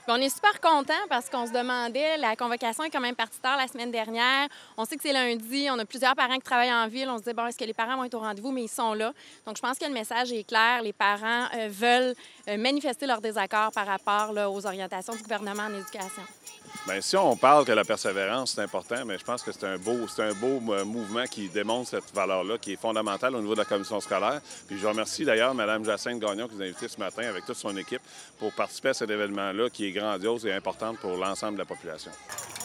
On est super contents parce qu'on se demandait, la convocation est quand même partie tard la semaine dernière. On sait que c'est lundi, on a plusieurs parents qui travaillent en ville. On se dit, bon, est-ce que les parents vont être au rendez-vous? Mais ils sont là. Donc, je pense que le message est clair. Les parents veulent manifester leur désaccord par rapport là, aux orientations du gouvernement en éducation. Bien, si on parle que la persévérance, c'est important, mais je pense que c'est un beau mouvement qui démontre cette valeur-là, qui est fondamentale au niveau de la commission scolaire. Puis je remercie d'ailleurs Mme Jacinthe Gagnon qui nous a invités ce matin avec toute son équipe pour participer à cet événement-là qui est grandiose et important pour l'ensemble de la population.